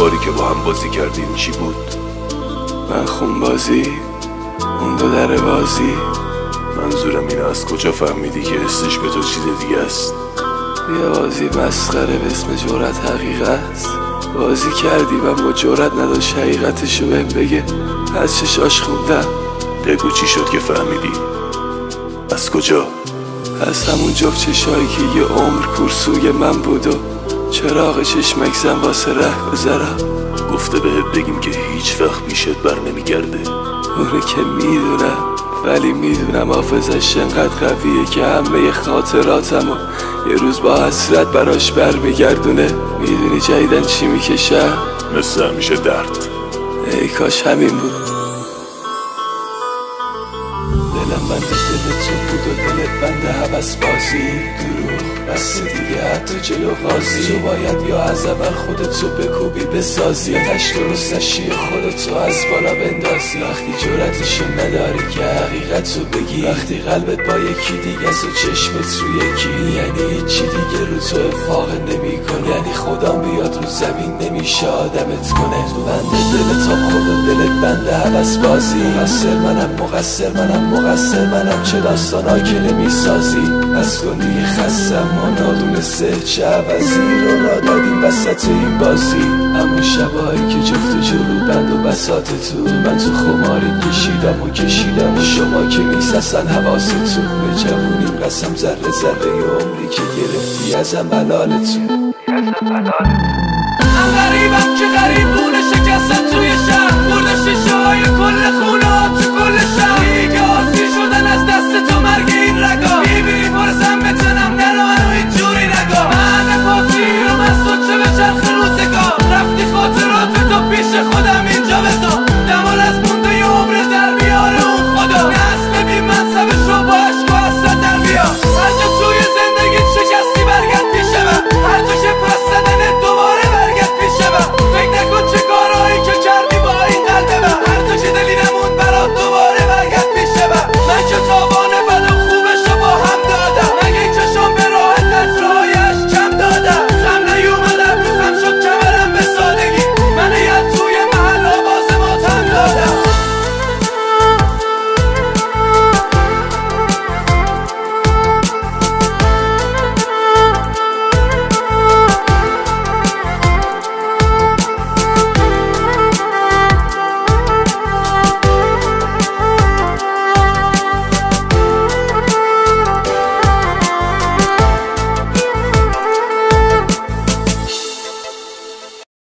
باری که با هم بازی کردیم چی بود؟ من خون بازی، اون دو در بازی. منظورم اینه از کجا فهمیدی که حسش به تو چیز دیگه است؟ یه بازی مسخره به اسم جرأت حقیقت بازی کردیم اما جرأت نداشت حقیقتشو بهم بگه. از چشاش خوندم. بگو چی شد که فهمیدی؟ از کجا؟ از همون جفت چشایی که یه عمر کورسوی من بود و چراغ چشمک زن واسه ره بذارم. گفته بهت بگیم که هیچ وقت پیشت بر نمیگرده. اونه که میدونم، ولی میدونم حافظش انقدر قویه که همه خاطراتم و یه روز با حسرت براش برمیگردونه. میدونی جدیدن چی میکشم؟ مثل همیشه درد. ای کاش همین بود. دلم بند دل تو بود و دلت بند هوس بازی. دروغ بس دیگه حتی جلو قاضی. تو باید یا از اول خودتو بکوبی بسازی یا تش درستشی خودتو از بالا بندازی. وقتی جرأتشو نداری که حقیقتو بگی، وقتی قلبت با یکی دیگه است و چشمت رو یکی، یعنی هیچی دیگه رو تو افاق نمی کنه. یعنی خدا بیاد رو زمین نمیشه آدمت کنه. تو بند دل تا خود و دلت بند هوس بازی. مقصر منم چه داستانا که نمیسازی. از کنی خستم ما نادونسته چه عوضی رو را دادیم وسط این بازی. همون شبایی که جفت جلو بند و بساط تو من تو خماری کشیدم و شما که نیست اصلا حواستون. به جوونیم قسم ذره ذره ی عمری که گرفتی ازم حلالتون. من غریبم که غریبونه شکستم توی شهر. برده شیشه های کل خونه